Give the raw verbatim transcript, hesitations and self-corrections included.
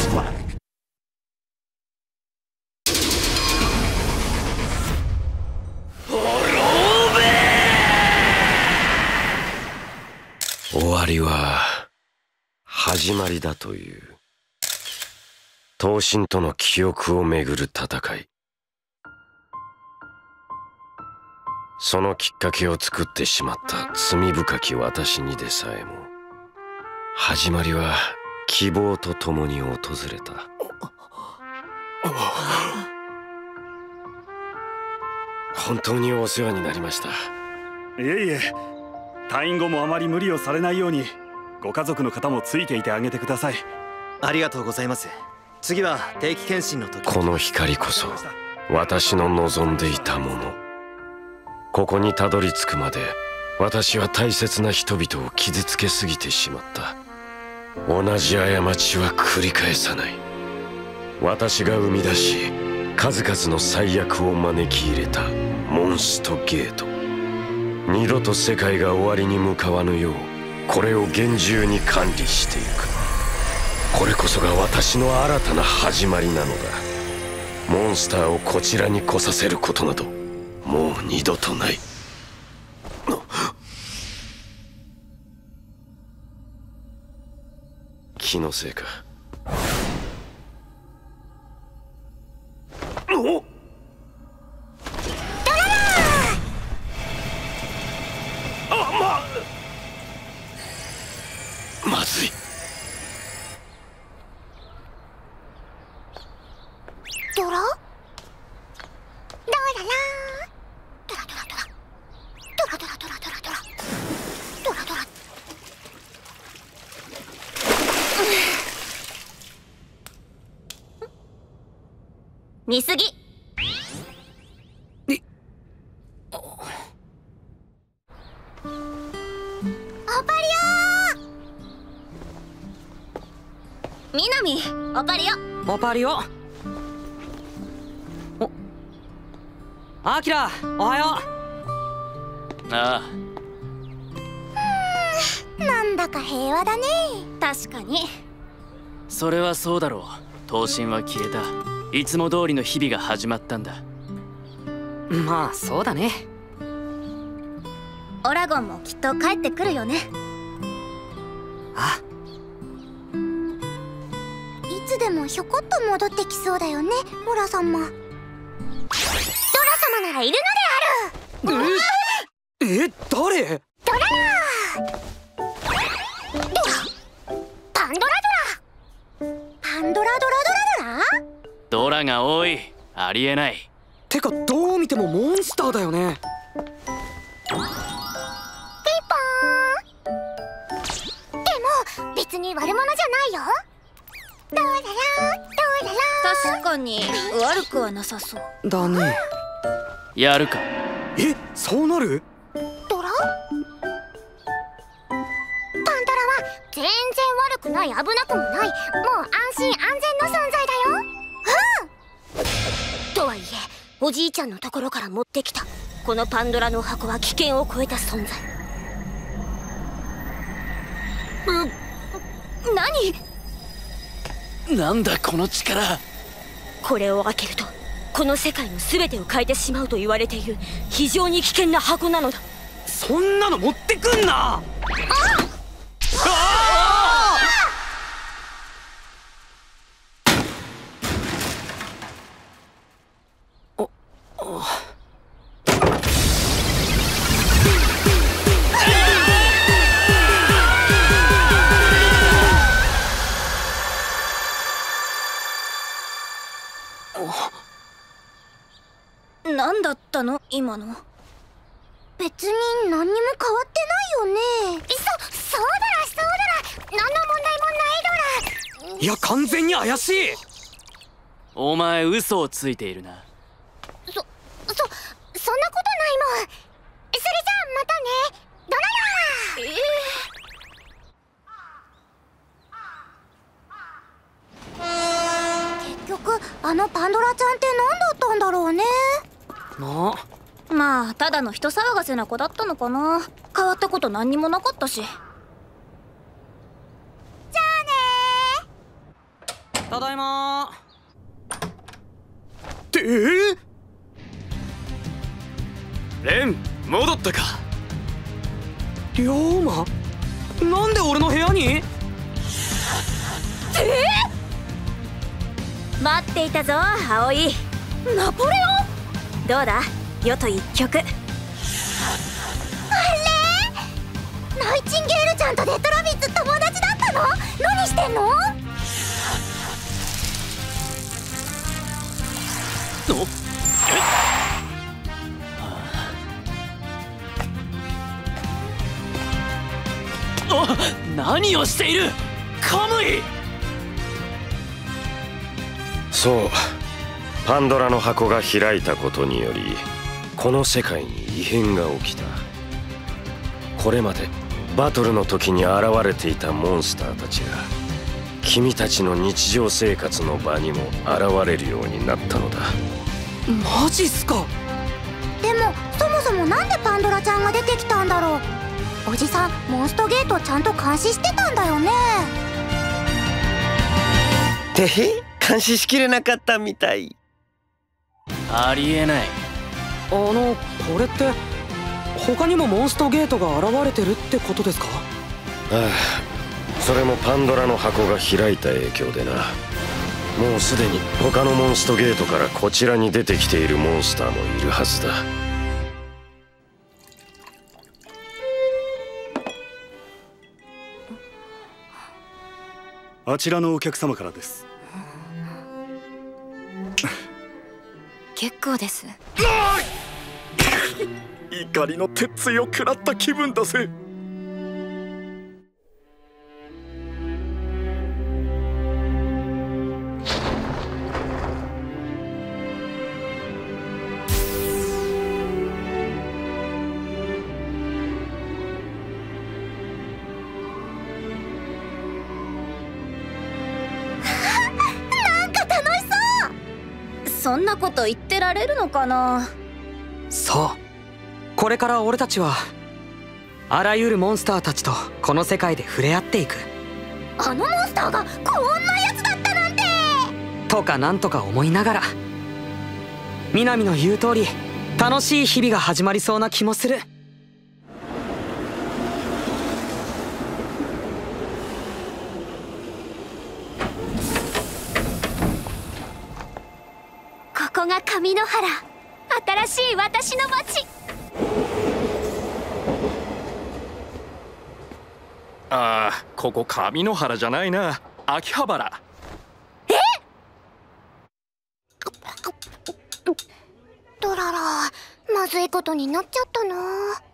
終わりは始まりだという、闘神との記憶をめぐる戦い。そのきっかけを作ってしまった罪深き私にでさえも、始まりは希望とともに訪れた。本当にお世話になりました。 いえいえ、退院後もあまり無理をされないように、ご家族の方もついていてあげてください。 ありがとうございます。次は定期検診の時。 この光こそ私の望んでいたもの。ここにたどり着くまで私は大切な人々を傷つけすぎてしまった。同じ過ちは繰り返さない。私が生み出し数々の災悪を招き入れたモンストゲート。二度と世界が終わりに向かわぬよう、これを厳重に管理していく。これこそが私の新たな始まりなのだ。モンスターをこちらに来させることなどもう二度とない。気のせいか。おっ、あ、ままずい。 ドラ？ドラララドラドラドラドラドラドラドラドラドラドラ。見すぎ。オパリオ。ミナミ、オパリオ。 オパリオ。お、アキラ、おはよう。 ああ。なんだか平和だね。確かに。 それはそうだろう。闘神は消えた。いつも通りの日々が始まったんだ。 まあそうだね。 オラゴンもきっと帰ってくるよね。 あ、 いつでもひょこっと戻ってきそうだよね、オラ様。ドラ様ならいるのである。 え、え、誰？ ドララドラパンドラドラパンドラドラドラドラドラが多い。ありえない。 てかどう見てもモンスターだよね。 ピンポーン。でも別に悪者じゃないよ。ドララドララ。確かに悪くはなさそうだね。 やるか。 え、そうなる？ ドラ？パンドラは全然悪くない、危なくもない、もう安心安全の存在だよ。うん。とはいえおじいちゃんのところから持ってきたこのパンドラの箱は危険を超えた存在。う、何？ なんだこの力。 これを開けるとこの世界の全てを変えてしまうと言われている非常に危険な箱なのだ。 そんなの持ってくんな。ああ！ 何だったの今の。別に何にも変わってないよね。そ、そうだらそうだら、何の問題もないドラ。 いや完全に怪しい。 お前嘘をついているな。 そ、そ、そんなことないもん。それじゃあまたね、ドララ。えー、結局あのパンドラちゃんって何だったんだろうね。 な、 まあただの人騒がせな子だったのかな。変わったこと何にもなかったし。じゃあねー。 ただいま。 ってえレン、戻ったか。 龍馬、なんで俺の部屋に？ えー、待っていたぞ葵。ナポレオン、どうだよと一曲。あれ、ナイチンゲールちゃんとデトラビッツ友達だったの？何してんの？ おっ、あ、何をしているカムイ。 そう、パンドラの箱が開いたことによりこの世界に異変が起きた。これまでバトルの時に現れていたモンスターたちが君たちの日常生活の場にも現れるようになったのだ。 マジっすか？ でもそもそもなんでパンドラちゃんが出てきたんだろう。おじさんモンストゲートちゃんと監視してたんだよね。 てへ、監視しきれなかったみたい。 ありえない。 あの、これって他にもモンストゲートが現れてるってことですか？ ああ、それもパンドラの箱が開いた影響でな。もうすでに他のモンストゲートからこちらに出てきているモンスターもいるはずだ。 あちらのお客様からです。 結構です。 怒りの鉄槌を食らった気分だぜ。 そんなこと言ってられるのかな。 そう、これから俺たちはあらゆるモンスターたちとこの世界で触れ合っていく。 あのモンスターがこんなやつだったなんてとかなんとか思いながら、南の言う通り楽しい日々が始まりそうな気もする。 ここが上野原、新しい私の街。 ああ、ここ上野原じゃないな、秋葉原。 え？ドララ、まずいことになっちゃったな。